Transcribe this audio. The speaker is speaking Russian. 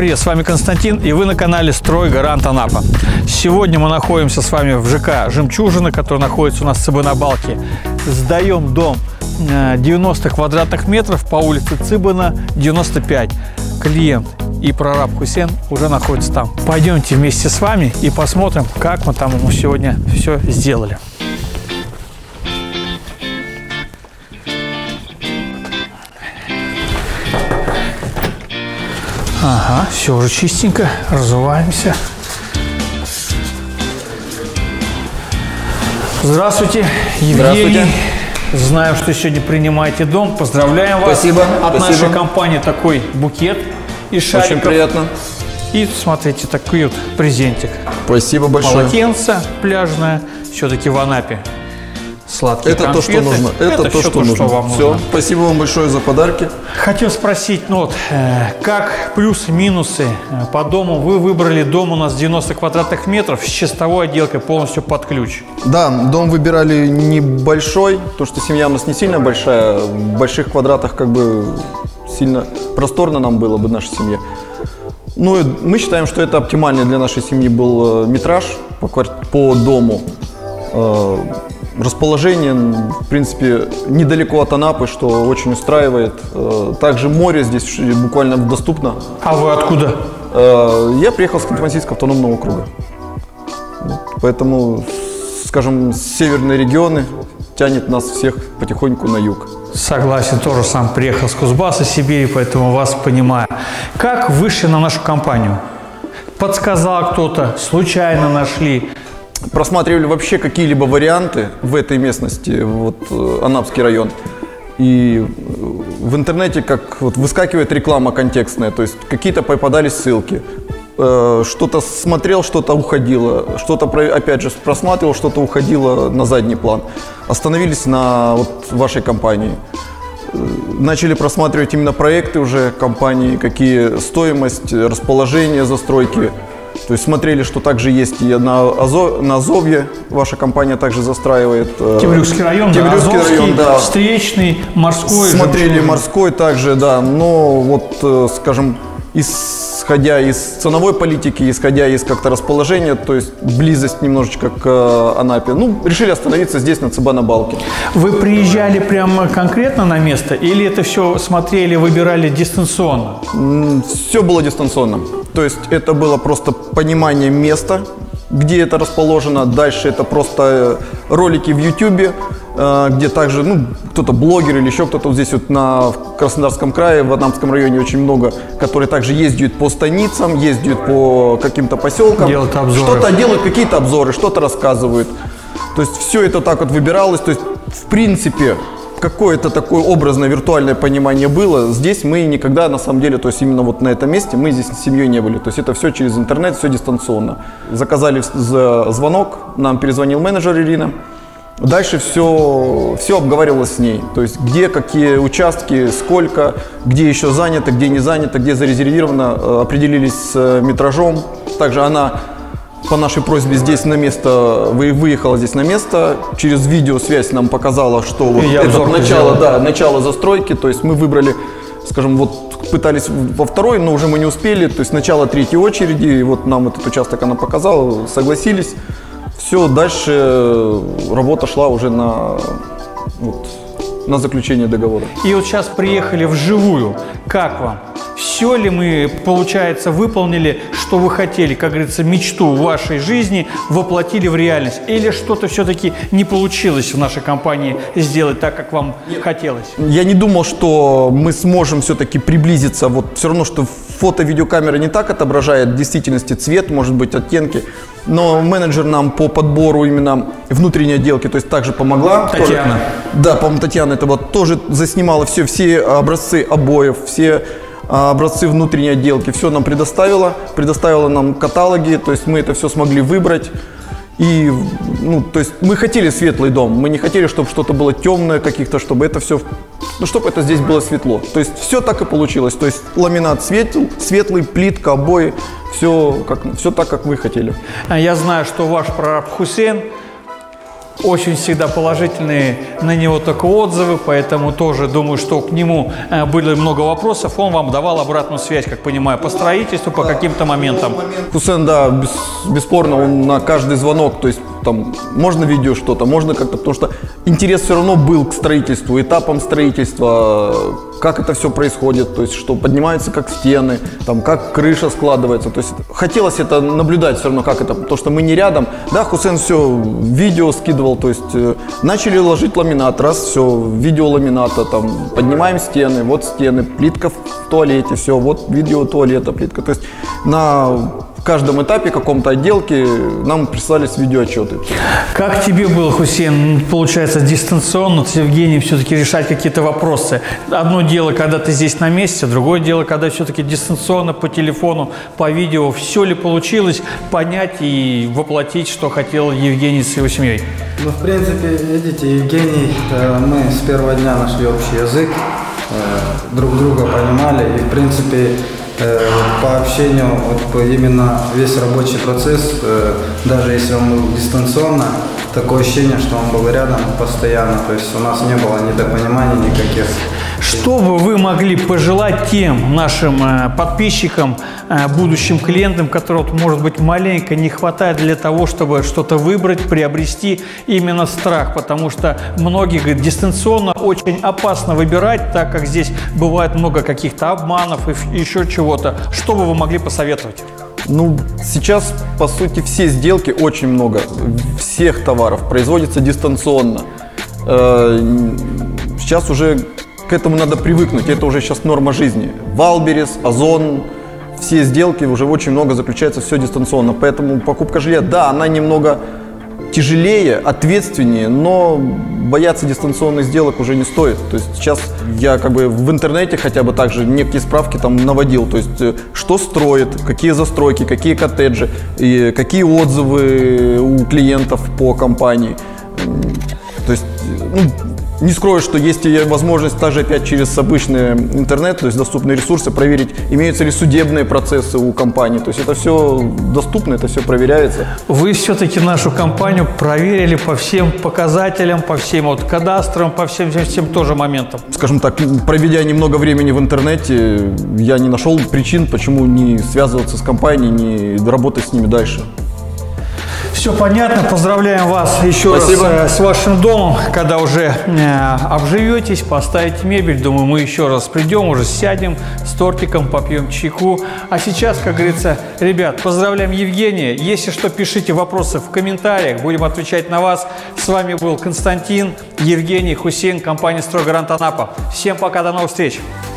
привет, с вами Константин, и вы на канале «Стройгарант Анапа». Сегодня мы находимся с вами в ЖК «Жемчужина», который находится у нас в Цыбана-Балке. Сдаем дом 90 квадратных метров по улице Цыбана, 95. Клиент и прораб Хусен уже находится там. Пойдемте вместе с вами и посмотрим, как мы там ему сегодня все сделали. Ага, все уже чистенько, разуваемся. Здравствуйте, Евгений. Здравствуйте. Знаем, что сегодня принимаете дом. Поздравляем вас. Спасибо. От Спасибо. нашей компании такой букет из шариков. Очень приятно. И смотрите, такой вот презентик. Спасибо большое. Полотенце пляжное, все-таки в Анапе. Сладкие Это конфеты. то, что нужно. Это то, что нужно. вам Все. нужно. Спасибо вам большое за подарки. Хотел спросить, ну вот, как плюсы-минусы по дому? Вы выбрали дом у нас 90 квадратных метров с чистовой отделкой, полностью под ключ. Да, дом выбирали небольшой, потому что семья у нас не сильно большая. В больших квадратах как бы сильно просторно нам было бы нашей семье. Ну, и мы считаем, что это оптимальный для нашей семьи был метраж по дому. Расположение, в принципе, недалеко от Анапы, что очень устраивает. Также море здесь буквально доступно. А вы откуда? Я приехал с Ханты-Мансийского автономного округа. Поэтому, скажем, северные регионы тянет нас всех потихоньку на юг. Согласен, тоже сам приехал с Кузбасса, Сибири, поэтому вас понимаю. Как вышли на нашу компанию? Подсказал кто-то, случайно нашли? Просматривали вообще какие-либо варианты в этой местности, вот Анапский район. И в интернете как вот выскакивает реклама контекстная, то есть какие-то попадались ссылки. Что-то смотрел, что-то уходило, что-то опять же просматривал, что-то уходило на задний план. Остановились на вот вашей компании. Начали просматривать именно проекты уже компании, какие стоимость, расположение застройки. То есть смотрели, что также есть и на Азовье, ваша компания также застраивает. Темрюкский район, Темрюкский Азовский, район, да. Встречный, Морской. Смотрели Жемчужный. Морской также, да. Но вот, скажем, исходя из ценовой политики, исходя из как-то расположения, то есть близость немножечко к Анапе, ну, решили остановиться здесь, на Цыбана-Балке. Вы приезжали прямо конкретно на место или это все смотрели, выбирали дистанционно? Все было дистанционно. То есть это было просто понимание места, где это расположено. Дальше это просто ролики в YouTube, где также, ну, кто-то блогер или еще кто-то вот здесь вот в Краснодарском крае, в Анапском районе очень много, которые также ездят по станицам, ездят по каким-то поселкам. Делают обзоры. Что-то делают, какие-то обзоры, что-то рассказывают. То есть все это так вот выбиралось. То есть, в принципе, какое-то такое образное виртуальное понимание было. Здесь мы никогда, на самом деле, то есть именно вот на этом месте мы здесь с семьей не были. То есть это все через интернет, все дистанционно. Заказали звонок, нам перезвонил менеджер Ирина. Дальше все обговаривалось с ней. То есть где какие участки, сколько, где еще занято, где не занято, где зарезервировано. Определились с метражом. Также она по нашей просьбе здесь на место, выехала здесь на место, через видеосвязь нам показала, что вот это начало застройки, то есть мы выбрали, скажем, вот пытались во второй, но уже мы не успели, то есть начало третьей очереди, и вот нам этот участок она показала, согласились, все, дальше работа шла уже на заключение договора. И вот сейчас приехали вживую, как вам? Все ли мы, получается, выполнили, что вы хотели, как говорится, мечту вашей жизни воплотили в реальность? Или что-то все-таки не получилось в нашей компании сделать так, как вам хотелось? Я не думал, что мы сможем все-таки приблизиться. Вот все равно, что фото-видеокамера не так отображает в действительности цвет, может быть, оттенки. Но менеджер нам по подбору именно внутренней отделки, то есть также помогла. Татьяна. Да, по-моему, Татьяна это вот тоже заснимала все образцы обоев, все образцы внутренней отделки, все нам предоставила нам каталоги, то есть мы это все смогли выбрать. И, ну, то есть мы хотели светлый дом, мы не хотели, чтобы что-то было темное каких-то, чтобы это все, ну, чтобы это здесь было светло. То есть все так и получилось, то есть ламинат светлый, плитка, обои, все так, как вы хотели. Я знаю, что ваш прораб Хусен очень всегда положительные на него только отзывы, поэтому тоже думаю, что к нему было много вопросов. Он вам давал обратную связь, как понимаю, по строительству, по каким-то моментам. Хусен, да, бесспорно, он на каждый звонок, то есть там можно видео что-то, можно как-то, потому что интерес все равно был к строительству, этапам строительства, как это все происходит, то есть что поднимаются как стены, там, как крыша складывается, то есть хотелось это наблюдать все равно, как это, потому что мы не рядом. Да, Хусен все видео скидывал, то есть начали ложить ламинат, раз, все, видео ламината, там, поднимаем стены, вот стены, плитка в туалете, все, вот видео туалета, плитка, то есть на каждом этапе каком-то отделки нам прислались видеоотчеты. Как тебе было, Хусен, получается, дистанционно с Евгением все-таки решать какие-то вопросы? Одно дело, когда ты здесь на месте, другое дело, когда все-таки дистанционно по телефону, по видео. Все ли получилось понять и воплотить, что хотел Евгений с его семьей? Ну, в принципе, видите, Евгений, мы с первого дня нашли общий язык, друг друга понимали и, в принципе, по общению, вот именно весь рабочий процесс, даже если он был дистанционно, такое ощущение, что он был рядом постоянно, то есть у нас не было недопониманий никаких. Что бы вы могли пожелать тем нашим подписчикам, будущим клиентам, которым, может быть, маленько не хватает для того, чтобы что-то выбрать, приобрести именно страх? Потому что многие говорят, дистанционно очень опасно выбирать, так как здесь бывает много каких-то обманов и еще чего-то. Что бы вы могли посоветовать? Ну, сейчас, по сути, все сделки, очень много всех товаров производятся дистанционно. Сейчас уже к этому надо привыкнуть, это уже сейчас норма жизни. Валберес, Озон, все сделки уже очень много заключается все дистанционно, поэтому покупка жилья, да, она немного тяжелее, ответственнее, но бояться дистанционных сделок уже не стоит. То есть сейчас я как бы в интернете хотя бы также некие справки там наводил, то есть что строят, какие застройки, какие коттеджи, и какие отзывы у клиентов по компании. То есть, ну, не скрою, что есть и возможность также опять через обычный интернет, то есть доступные ресурсы, проверить, имеются ли судебные процессы у компании. То есть это все доступно, это все проверяется. Вы все-таки нашу компанию проверили по всем показателям, по всем вот кадастрам, по всем тоже моментам. Скажем так, проведя немного времени в интернете, я не нашел причин, почему не связываться с компанией, не работать с ними дальше. Все понятно. Поздравляем вас еще Спасибо. раз с вашим домом. Когда уже обживетесь, поставите мебель, думаю, мы еще раз придем, уже сядем с тортиком, попьем чайку. А сейчас, как говорится, ребят, поздравляем Евгения. Если что, пишите вопросы в комментариях, будем отвечать на вас. С вами был Константин, Евгений, Хусен, компания «Стройгарант Анапа». Всем пока, до новых встреч!